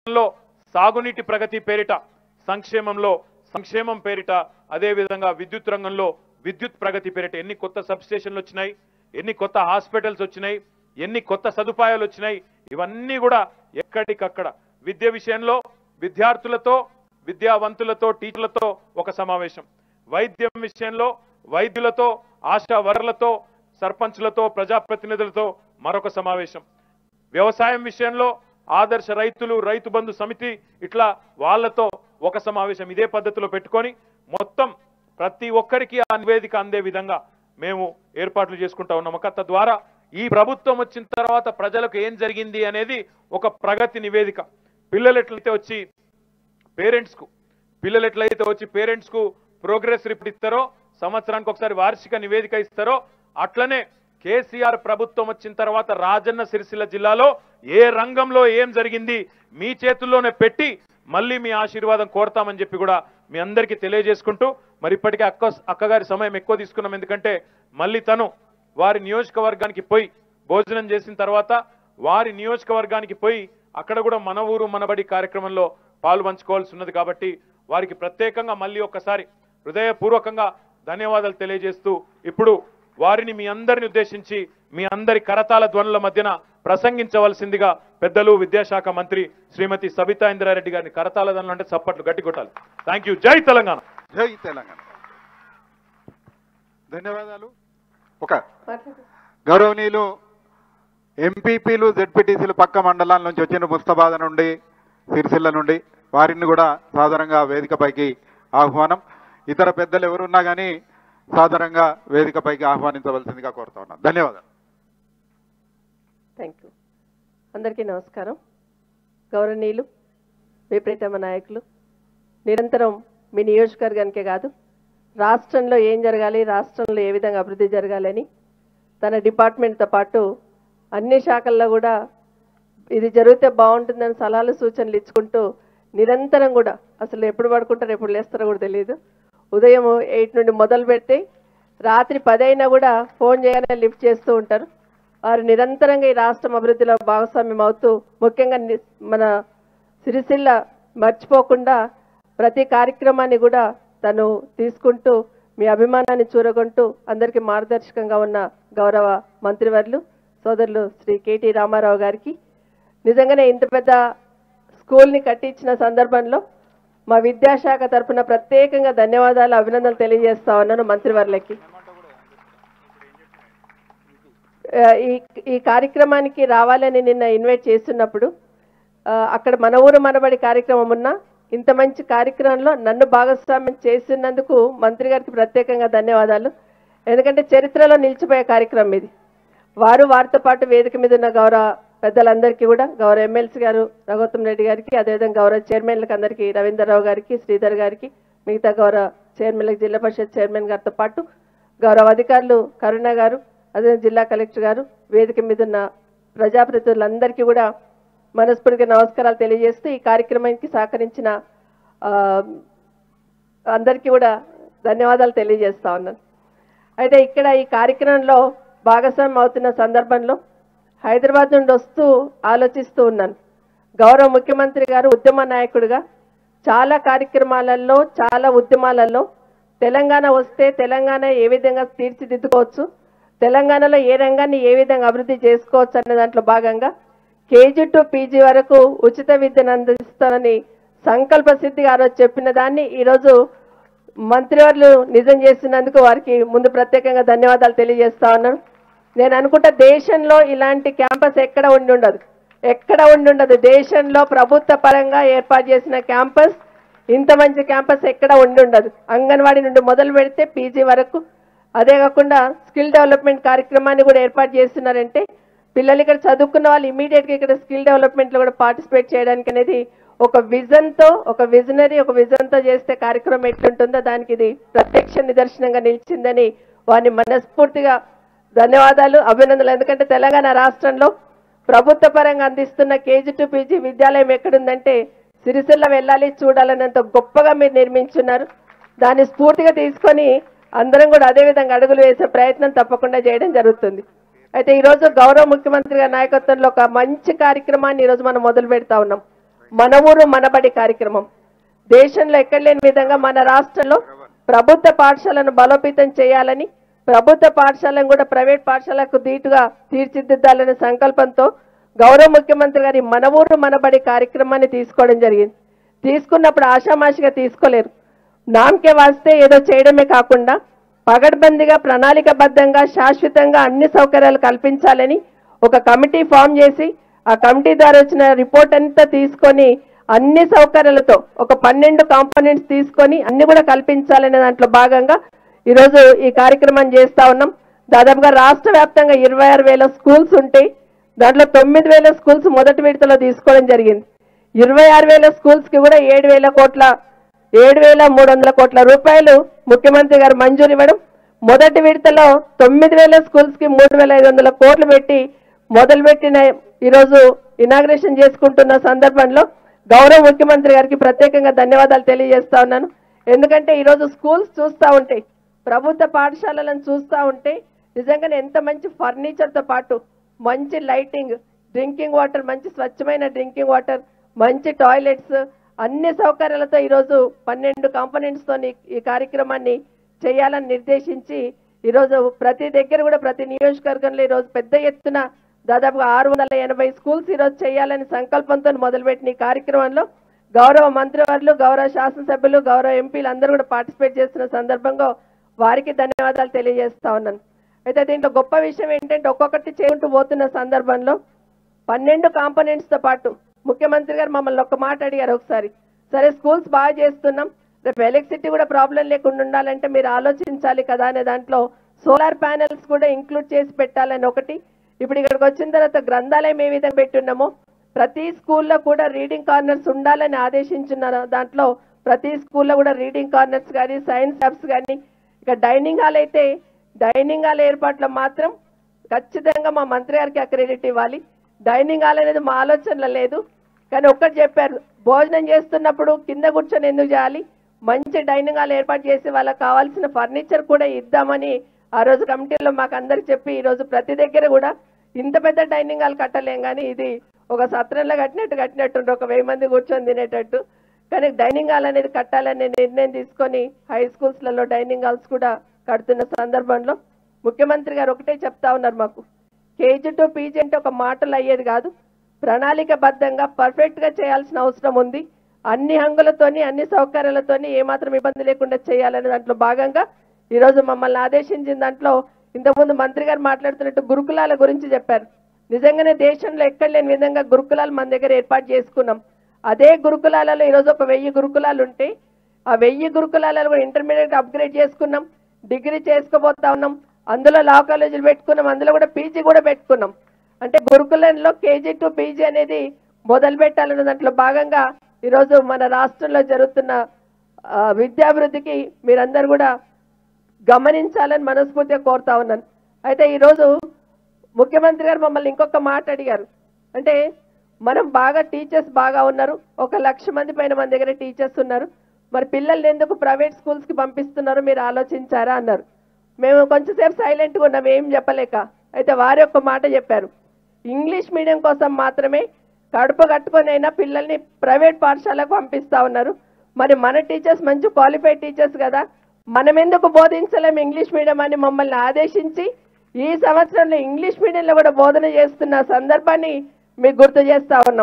సంక్షేమంలో సాగునీటి ప్రగతి పేరిట సంక్షేమంలో సంక్షేమం పేరిట అదే విధంగా విద్యుత్ రంగంలో విద్యుత్ ప్రగతి పేరిట ఎన్ని కొత్త సబ్ స్టేషన్లు వచ్చినాయి, ఎన్ని కొత్త హాస్పిటల్స్ వచ్చినాయి, ఎన్ని కొత్త సదుపాయాలు వచ్చినాయి, ఇవన్నీ కూడా ఎక్కడికక్కడ విద్య విషయంలో విద్యార్థులతో విద్యావంతులతో టీచర్లతో ఒక సమావేశం, వైద్యం విషయంలో వైద్యులతో ఆశా వర్కర్లతో సర్పంచ్లతో ప్రజాప్రతినిధులతో మరొక సమావేశం, వ్యవసాయం విషయంలో ఆదర్శ రైతులు రైతు బంధు సమితి ఇట్లా వాళ్ళతో ఒక సమావేశం. ఇదే పద్ధతిలో పెట్టుకొని మొత్తం ప్రతి ఒక్కరికి ఆ నివేదిక అందే విధంగా మేము ఏర్పాట్లు చేసుకుంటా ఉన్నాం. తద్వారా ఈ ప్రభుత్వం వచ్చిన తర్వాత ప్రజలకు ఏం జరిగింది అనేది ఒక ప్రగతి నివేదిక, పిల్లలు ఎట్లయితే వచ్చి పేరెంట్స్ కు ప్రోగ్రెస్ రిపోర్ట్ ఇస్తారో, సంవత్సరానికి ఒకసారి వార్షిక నివేదిక ఇస్తారో, అట్లనే కేసీఆర్ ప్రభుత్వం వచ్చిన తర్వాత రాజన్న సిరిసిల్ల జిల్లాలో ఏ రంగంలో ఏం జరిగింది మీ చేతుల్లోనే పెట్టి మళ్ళీ మీ ఆశీర్వాదం కోరతామని చెప్పి కూడా మీ అందరికీ తెలియజేసుకుంటూ, మరి ఇప్పటికే అక్కగారి సమయం ఎక్కువ తీసుకున్నాం, ఎందుకంటే మళ్ళీ తను వారి నియోజకవర్గానికి పోయి భోజనం చేసిన తర్వాత వారి నియోజకవర్గానికి పోయి అక్కడ కూడా మన ఊరు మనబడి కార్యక్రమంలో పాలు పంచుకోవాల్సి ఉన్నది. కాబట్టి వారికి ప్రత్యేకంగా మళ్ళీ ఒక్కసారి హృదయపూర్వకంగా ధన్యవాదాలు తెలియజేస్తూ ఇప్పుడు వారిని మీ అందరిని ఉద్దేశించి మీ అందరి కరతాల ధ్వనుల మధ్యన ప్రసంగించవలసిందిగా పెద్దలు విద్యాశాఖ మంత్రి శ్రీమతి సబితా ఇంద్రారెడ్డి గారిని, కరతాల ధ్వనులు అంటే చప్పట్లు గట్టి కొట్టాలి. Thank you. జై తెలంగాణ. జై తెలంగాణ. ధన్యవాదాలు. ఒక గౌరవనీయులు ఎంపీపీలు జెడ్పీటీసీలు పక్క మండలాల నుంచి వచ్చిన ముస్తాబాద్ నుండి సిరిసిల్ల నుండి వారిని కూడా సాధారణంగా వేదికపైకి ఆహ్వానం. ఇతర పెద్దలు ఎవరున్నా కానీ సాధారణంగా వేదికపైకి ఆహ్వానించవలసిందిగా కోరుతా ఉన్నాను. ధన్యవాదాలు. Thank you. అందరికీ నమస్కారం. గౌరవనీయులు విప్రీతమ నాయకులు, నిరంతరం మీ నియోజకవర్గానికే కాదు రాష్ట్రంలో ఏం జరగాలి, రాష్ట్రంలో ఏ విధంగా అభివృద్ధి జరగాలని తన డిపార్ట్మెంట్తో పాటు అన్ని శాఖల్లో కూడా ఇది జరిగితే బాగుంటుందని సలహాలు సూచనలు ఇచ్చుకుంటూ నిరంతరం కూడా అసలు ఎప్పుడు పడుకుంటారో ఎప్పుడు లేస్తారో కూడా తెలియదు. ఉదయం 8 నుండి మొదలు పెడితే రాత్రి 10 అయినా కూడా ఫోన్ చేయగానే లిఫ్ట్ చేస్తూ ఉంటారు. వారు నిరంతరంగా ఈ రాష్ట్రం అభివృద్ధిలో భాగస్వామ్యం అవుతూ ముఖ్యంగా మన సిరిసిల్ల మర్చిపోకుండా ప్రతి కార్యక్రమాన్ని కూడా తను తీసుకుంటూ మీ అభిమానాన్ని చూరగొంటూ అందరికీ మార్గదర్శకంగా ఉన్న గౌరవ మంత్రివర్యులు సోదరులు శ్రీ కేటీ రామారావు గారికి నిజంగానే ఇంత పెద్ద స్కూల్ని కట్టించిన సందర్భంలో మా విద్యాశాఖ తరఫున ప్రత్యేకంగా ధన్యవాదాలు అభినందనలు తెలియజేస్తా ఉన్నాను మంత్రివర్యులకి. ఈ కార్యక్రమానికి రావాలని నిన్న ఇన్వైట్ చేస్తున్నప్పుడు అక్కడ మన ఊరు మనబడి కార్యక్రమం ఉన్నా ఇంత మంచి కార్యక్రమంలో నన్ను భాగస్వామ్యం చేసినందుకు మంత్రి గారికి ప్రత్యేకంగా ధన్యవాదాలు. ఎందుకంటే చరిత్రలో నిలిచిపోయే కార్యక్రమం ఇది. వారితో పాటు వేదిక మీద ఉన్న గౌరవ పెద్దలందరికీ కూడా గౌరవ ఎమ్మెల్సీ గారు రఘుత్తం రెడ్డి గారికి, అదేవిధంగా గౌరవ చైర్మన్లకు అందరికీ రవీంద్రరావు గారికి, శ్రీధర్ గారికి, మిగతా గౌరవ చైర్మన్లకు జిల్లా పరిషత్ చైర్మన్ గారితో పాటు గౌరవ అధికారులు కరుణ గారు, అదే జిల్లా కలెక్టర్ గారు, వేదిక మీద ఉన్న ప్రజాప్రతినిధులందరికీ కూడా మనస్ఫూర్తిగా నమస్కారాలు తెలియజేస్తూ ఈ కార్యక్రమానికి సహకరించిన అందరికీ కూడా ధన్యవాదాలు తెలియజేస్తా ఉన్నాను. అయితే ఇక్కడ ఈ కార్యక్రమంలో భాగస్వామ్యం అవుతున్న సందర్భంలో హైదరాబాద్ నుండి వస్తూ ఆలోచిస్తూ ఉన్నాను. గౌరవ ముఖ్యమంత్రి గారు ఉద్యమ నాయకుడిగా చాలా కార్యక్రమాలలో చాలా ఉద్యమాలలో తెలంగాణ వస్తే తెలంగాణ ఏ విధంగా తీర్చిదిద్దుకోవచ్చు, తెలంగాణలో ఏ రంగాన్ని ఏ విధంగా అభివృద్ధి చేసుకోవచ్చు అనే దాంట్లో భాగంగా కేజీ టు పీజీ వరకు ఉచిత విద్యను అందిస్తానని సంకల్ప సిద్ధిగా రోజు చెప్పిన దాన్ని ఈరోజు మంత్రివర్యులు నిజం చేసినందుకు వారికి ముందు ప్రత్యేకంగా ధన్యవాదాలు తెలియజేస్తా ఉన్నాను. నేను అనుకుంటా దేశంలో ఇలాంటి క్యాంపస్ ఎక్కడ ఉండి ఉండదు. దేశంలో ప్రభుత్వ పరంగా ఏర్పాటు చేసిన క్యాంపస్ ఇంత మంచి క్యాంపస్ ఎక్కడ ఉండి ఉండదు. అంగన్వాడీ నుండి మొదలు పెడితే పీజీ వరకు, అదే కాకుండా స్కిల్ డెవలప్మెంట్ కార్యక్రమాన్ని కూడా ఏర్పాటు చేస్తున్నారంటే పిల్లలు ఇక్కడ చదువుకున్న వాళ్ళు ఇమీడియట్గా ఇక్కడ స్కిల్ డెవలప్మెంట్లో కూడా పార్టిసిపేట్ చేయడానికి అనేది ఒక విజన్తో ఒక విజన్తో చేస్తే కార్యక్రమం ఎట్లుంటుందో దానికి ఇది ప్రత్యక్ష నిదర్శనంగా నిలిచిందని వారిని మనస్ఫూర్తిగా ధన్యవాదాలు అభినందనలు. ఎందుకంటే తెలంగాణ రాష్ట్రంలో ప్రభుత్వ పరంగా అందిస్తున్న కేజీ టు పీజీ విద్యాలయం ఎక్కడుందంటే సిరిసిల్ల వెళ్ళాలి చూడాలన్నంత గొప్పగా మీరు నిర్మించున్నారు. దాన్ని స్ఫూర్తిగా తీసుకొని అందరం కూడా అదే విధంగా అడుగులు వేసే ప్రయత్నం తప్పకుండా చేయడం జరుగుతుంది. అయితే ఈరోజు గౌరవ ముఖ్యమంత్రి గారి నాయకత్వంలో ఒక మంచి కార్యక్రమాన్ని ఈరోజు మనం మొదలు పెడతా ఉన్నాం. మన ఊరు మనబడి కార్యక్రమం దేశంలో ఎక్కడ లేని విధంగా మన రాష్ట్రంలో ప్రభుత్వ పాఠశాలను బలోపేతం చేయాలని, ప్రభుత్వ పాఠశాలను కూడా ప్రైవేట్ పాఠశాలకు ధీటుగా తీర్చిదిద్దాలనే సంకల్పంతో గౌరవ ముఖ్యమంత్రి గారి మన ఊరు మనబడి కార్యక్రమాన్ని తీసుకోవడం జరిగింది. తీసుకున్నప్పుడు ఆషామాషిగా తీసుకోలేరు. నామకే వాస్తే ఏదో చేయడమే కాకుండా పగడ్బందీగా ప్రణాళికబద్ధంగా శాశ్వతంగా అన్ని సౌకర్యాలు కల్పించాలని ఒక కమిటీ ఫామ్ చేసి ఆ కమిటీ ద్వారా వచ్చిన రిపోర్ట్ అంతా తీసుకొని అన్ని సౌకర్యాలతో ఒక 12 కాంపోనెంట్స్ తీసుకొని అన్ని కూడా కల్పించాలనే దాంట్లో భాగంగా ఈరోజు ఈ కార్యక్రమం చేస్తా ఉన్నాం. దాదాపుగా రాష్ట్ర వ్యాప్తంగా 26,000 స్కూల్స్ ఉంటాయి. దాంట్లో 9,000 స్కూల్స్ మొదటి విడతలో తీసుకోవడం జరిగింది. 26,000 స్కూల్స్ కి కూడా 7,300 కోట్ల రూపాయలు ముఖ్యమంత్రి గారు మంజూరు ఇవ్వడం, మొదటి విడతలో 9,000 స్కూల్స్ కి 3,500 కోట్లు పెట్టి మొదలుపెట్టిన ఈరోజు ఇనాగ్రేషన్ చేసుకుంటున్న సందర్భంలో గౌరవ ముఖ్యమంత్రి గారికి ప్రత్యేకంగా ధన్యవాదాలు తెలియజేస్తా ఉన్నాను. ఎందుకంటే ఈరోజు స్కూల్స్ చూస్తూ ఉంటాయి, ప్రభుత్వ పాఠశాలలను చూస్తూ ఉంటే నిజంగానే ఎంత మంచి ఫర్నిచర్తో పాటు మంచి లైటింగ్, డ్రింకింగ్ వాటర్, మంచి స్వచ్ఛమైన డ్రింకింగ్ వాటర్, మంచి టాయిలెట్స్, అన్ని సౌకర్యాలతో ఈరోజు 12 కాంపోనెంట్స్తో ఈ కార్యక్రమాన్ని చేయాలని నిర్దేశించి ఈరోజు ప్రతి దగ్గర కూడా ప్రతి నియోజకవర్గంలో ఈరోజు పెద్ద ఎత్తున దాదాపుగా 680 స్కూల్స్ ఈరోజు చేయాలని సంకల్పంతో మొదలుపెట్టిన ఈ కార్యక్రమంలో గౌరవ మంత్రివర్యులు, గౌరవ శాసనసభ్యులు, గౌరవ ఎంపీలు అందరూ కూడా పార్టిసిపేట్ చేస్తున్న సందర్భంగా వారికి ధన్యవాదాలు తెలియజేస్తా ఉన్నాను. అయితే దీంట్లో గొప్ప విషయం ఏంటంటే ఒక్కొక్కటి చేకుంటూ పోతున్న సందర్భంలో 12 కాంపోనెంట్స్తో పాటు ముఖ్యమంత్రి గారు మమ్మల్ని ఒక మాట అడిగారు ఒకసారి, సరే స్కూల్స్ బాగా చేస్తున్నాం, రేపు ఎలక్ట్రిసిటీ కూడా ప్రాబ్లం లేకుండా ఉండాలంటే మీరు ఆలోచించాలి కదా అనే దాంట్లో సోలార్ ప్యానెల్స్ కూడా ఇంక్లూడ్ చేసి పెట్టాలని ఒకటి. ఇప్పుడు ఇక్కడికి వచ్చిన తర్వాత గ్రంథాలయం ఏ విధంగా పెట్టున్నామో ప్రతి స్కూల్లో కూడా రీడింగ్ కార్నర్స్ ఉండాలని ఆదేశించున్నారు. దాంట్లో ప్రతి స్కూల్లో కూడా రీడింగ్ కార్నర్స్ కానీ, సైన్స్ ల్యాబ్స్ కానీ, ఇక డైనింగ్ హాల్ అయితే డైనింగ్ హాల్ ఏర్పాట్లో మాత్రం ఖచ్చితంగా మా మంత్రి గారికి క్రెడిట్ ఇవ్వాలి. డైనింగ్ హాల్ అనేది మా ఆలోచనలో లేదు, కానీ ఒక్కటి చెప్పారు, భోజనం చేస్తున్నప్పుడు కింద కూర్చొని ఎందుకు చేయాలి, మంచి డైనింగ్ హాల్ ఏర్పాటు చేసి వాళ్ళకి కావాల్సిన ఫర్నిచర్ కూడా ఇద్దామని ఆ రోజు కమిటీలో మాకు అందరికి చెప్పి ఈరోజు ప్రతి దగ్గర కూడా ఇంత పెద్ద డైనింగ్ హాల్ కట్టలేం, కానీ ఇది ఒక సత్రంలో కట్టినట్టుండ్రు, ఒక 1000 మంది కూర్చొని తినేటట్టు. కానీ డైనింగ్ హాల్ అనేది కట్టాలనే నిర్ణయం తీసుకొని హై స్కూల్స్లలో డైనింగ్ హాల్స్ కూడా కడుతున్న సందర్భంలో ముఖ్యమంత్రి గారు ఒకటే చెప్తా ఉన్నారు, మాకు కేజీ టు పీజీ అంటే ఒక మాటలు అయ్యేది కాదు, ప్రణాళికబద్ధంగా పర్ఫెక్ట్గా చేయాల్సిన అవసరం ఉంది, అన్ని హంగులతోని అన్ని సౌకర్యాలతోని ఏమాత్రం ఇబ్బంది లేకుండా చేయాలనే దాంట్లో భాగంగా ఈరోజు మమ్మల్ని ఆదేశించిన దాంట్లో ఇంతకుముందు మంత్రి గారు మాట్లాడుతున్నట్టు గురుకులాల గురించి చెప్పారు. నిజంగానే దేశంలో ఎక్కడ లేని విధంగా గురుకులాలు మన దగ్గర ఏర్పాటు చేసుకున్నాం. అదే గురుకులాలలో ఈరోజు ఒక 1000 గురుకులాలు ఉంటే ఆ 1000 గురుకులాలలో కూడా ఇంటర్మీడియట్ అప్గ్రేడ్ చేసుకున్నాం, డిగ్రీ చేసుకోబోతా ఉన్నాం, అందులో లా కాలేజీలు పెట్టుకున్నాం, అందులో కూడా పీజీ కూడా పెట్టుకున్నాం. అంటే గురుకులంలో కేజీ టు పీజీ అనేది మొదలు పెట్టాలన్న దాంట్లో భాగంగా ఈరోజు మన రాష్ట్రంలో జరుగుతున్న విద్యాభివృద్ధికి మీరందరూ కూడా గమనించాలని మనస్ఫూర్తిగా కోరుతా ఉన్నాను. అయితే ఈరోజు ముఖ్యమంత్రి గారు మమ్మల్ని ఇంకొక మాట అడిగారు, అంటే మనం బాగా టీచర్స్ బాగా ఉన్నారు, 1,00,000 మంది పైన మన దగ్గర టీచర్స్ ఉన్నారు, మరి పిల్లల్ని ఎందుకు ప్రైవేట్ స్కూల్స్కి పంపిస్తున్నారు మీరు ఆలోచించారా అన్నారు. మేము కొంచెంసేపు సైలెంట్గా ఉన్నాం, ఏం చెప్పలేక. అయితే వారి ఒక మాట చెప్పారు, ఇంగ్లీష్ మీడియం కోసం మాత్రమే కడుపు కట్టుకొని అయినా పిల్లల్ని ప్రైవేట్ పాఠశాలకు పంపిస్తా ఉన్నారు, మరి మన టీచర్స్ మంచి క్వాలిఫైడ్ టీచర్స్ కదా, మనం ఎందుకు బోధించలేము ఇంగ్లీష్ మీడియం అని మమ్మల్ని ఆదేశించి ఈ సంవత్సరంలో ఇంగ్లీష్ మీడియంలో కూడా బోధన చేస్తున్న సందర్భాన్ని మీకు గుర్తు చేస్తా ఉన్నాం.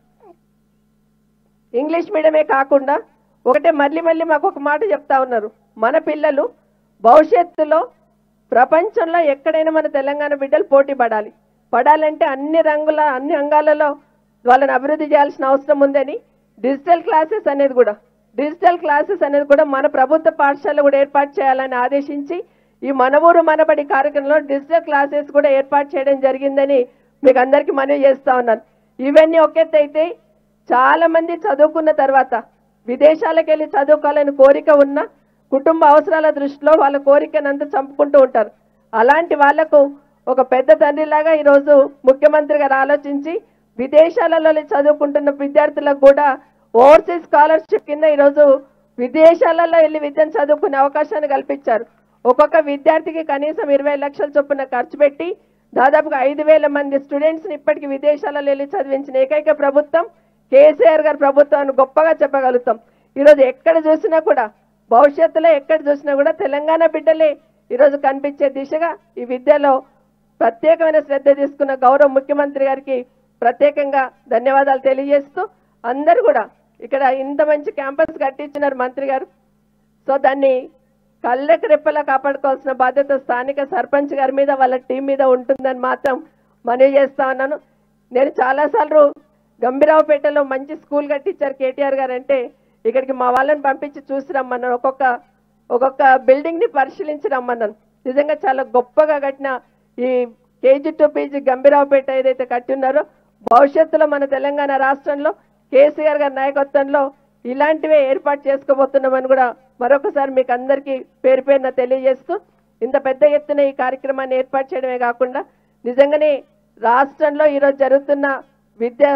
ఇంగ్లీష్ మీడియమే కాకుండా ఒకటే మళ్ళీ మాకు ఒక మాట చెప్తా ఉన్నారు, మన పిల్లలు భవిష్యత్తులో ప్రపంచంలో ఎక్కడైనా మన తెలంగాణ బిడ్డలు పోటీ పడాలంటే అన్ని అంగాలలో వాళ్ళని అభివృద్ధి చేయాల్సిన అవసరం ఉందని డిజిటల్ క్లాసెస్ అనేది కూడా మన ప్రభుత్వ పాఠశాల కూడా ఏర్పాటు చేయాలని ఆదేశించి ఈ మన ఊరు మనబడి కార్యక్రమంలో డిజిటల్ క్లాసెస్ కూడా ఏర్పాటు చేయడం జరిగిందని మీకు అందరికీ మనవి చేస్తా ఉన్నాను. ఇవన్నీ ఒకెత్తైతే చాలా మంది చదువుకున్న తర్వాత విదేశాలకు వెళ్ళి చదువుకోవాలని కోరిక ఉన్న కుటుంబ అవసరాల దృష్టిలో వాళ్ళ కోరికనంతా చంపుకుంటూ ఉంటారు. అలాంటి వాళ్లకు ఒక పెద్ద తండ్రిలాగా ఈరోజు ముఖ్యమంత్రి గారు ఆలోచించి విదేశాలలో చదువుకుంటున్న విద్యార్థులకు కూడా ఓవర్సీస్ స్కాలర్షిప్ కింద ఈరోజు విదేశాలలో వెళ్ళి విద్యను చదువుకునే అవకాశాన్ని కల్పించారు. ఒక్కొక్క విద్యార్థికి కనీసం 20 లక్షల చొప్పున ఖర్చు పెట్టి దాదాపుగా 5,000 మంది స్టూడెంట్స్ని ఇప్పటికీ విదేశాలలో వెళ్ళి చదివించిన ఏకైక ప్రభుత్వం కేసీఆర్ గారి ప్రభుత్వాన్ని గొప్పగా చెప్పగలుగుతాం. ఈరోజు ఎక్కడ చూసినా కూడా భవిష్యత్తులో ఎక్కడ చూసినా కూడా తెలంగాణ బిడ్డలే ఈరోజు కనిపించే దిశగా ఈ విద్యలో ప్రత్యేకమైన శ్రద్ధ తీసుకున్న గౌరవ ముఖ్యమంత్రి గారికి ప్రత్యేకంగా ధన్యవాదాలు తెలియజేస్తూ, అందరూ కూడా ఇక్కడ ఇంత మంచి క్యాంపస్ కట్టించినారు మంత్రి గారు. సో దాన్ని కళ్ళకి రెప్పలా కాపాడుకోవాల్సిన బాధ్యత స్థానిక సర్పంచ్ గారి మీద వాళ్ళ టీం మీద ఉంటుందని మాత్రం మనవి చేస్తా ఉన్నాను. నేను చాలాసార్లు గంభీరావుపేటలో మంచి స్కూల్ కట్టించారు కేటీఆర్ గారు అంటే ఇక్కడికి మా వాళ్ళని పంపించి చూసి రమ్మన్నాను. ఒక్కొక్క బిల్డింగ్ని పరిశీలించి రమ్మన్నాను. నిజంగా చాలా గొప్పగా కట్టిన ఈ కేజీ టు పీజీ గంభీరావుపేట ఏదైతే కట్టి ఉన్నారో భవిష్యత్తులో మన తెలంగాణ రాష్ట్రంలో కేసీఆర్ గారి నాయకత్వంలో ఇలాంటివే ఏర్పాటు చేసుకోబోతున్నామని కూడా మరొకసారి మీకు అందరికీ పేరు పేరున తెలియజేస్తూ, ఇంత పెద్ద ఎత్తున ఈ కార్యక్రమాన్ని ఏర్పాటు చేయడమే కాకుండా నిజంగానే రాష్ట్రంలో ఈరోజు జరుగుతున్న విద్యా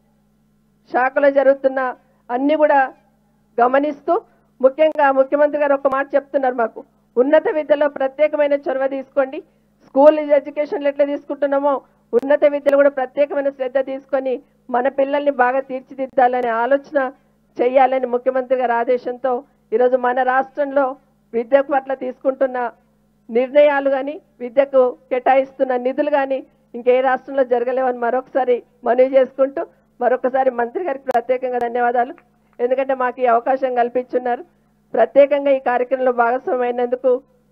శాఖలో జరుగుతున్న అన్ని కూడా గమనిస్తూ, ముఖ్యంగా ముఖ్యమంత్రి గారు ఒక మాట చెప్తున్నారు, మాకు ఉన్నత విద్యలో ప్రత్యేకమైన చొరవ తీసుకోండి, స్కూల్ ఎడ్యుకేషన్లు ఎట్లా తీసుకుంటున్నామో ఉన్నత విద్యలో కూడా ప్రత్యేకమైన శ్రద్ధ తీసుకొని మన పిల్లల్ని బాగా తీర్చిదిద్దాలనే ఆలోచన చేయాలని ముఖ్యమంత్రి గారి ఆదేశంతో ఈరోజు మన రాష్ట్రంలో విద్య పట్ల తీసుకుంటున్న నిర్ణయాలు కానీ విద్యకు కేటాయిస్తున్న నిధులు కానీ ఇంకే రాష్ట్రంలో జరగలేవని మరొకసారి మనవి చేసుకుంటూ మరొకసారి మంత్రి గారికి ప్రత్యేకంగా ధన్యవాదాలు. ఎందుకంటే మాకు ఈ అవకాశం కల్పించున్నారు. ప్రత్యేకంగా ఈ కార్యక్రమంలో భాగస్వామైనందుకు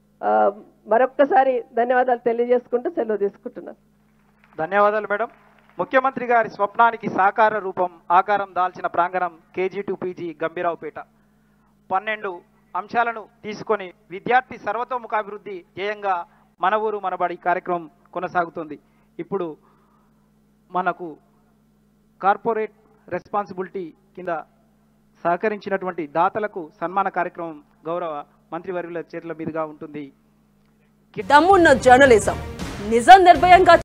మరొక్కసారి ధన్యవాదాలు తెలియజేసుకుంటూ సెలవు తీసుకుంటున్నాను. ధన్యవాదాలు మేడం. ముఖ్యమంత్రి గారి స్వప్నానికి సాకార రూపం ఆకారం దాల్చిన ప్రాంగణం కేజీ టు పీజీ గంభీరావుపేట 12 అంశాలను తీసుకొని విద్యార్థి సర్వతోముఖాభివృద్ధి ధ్యేయంగా మన ఊరు మనబడి కార్యక్రమం కొనసాగుతుంది. ఇప్పుడు మనకు కార్పొరేట్ రెస్పాన్సిబిలిటీ కింద సహకరించినటువంటి దాతలకు సన్మాన కార్యక్రమం గౌరవ మంత్రివర్యుల చేతుల మీదుగా ఉంటుంది. దమ్మున్న జర్నలిజం నిజం నిర్భయంగా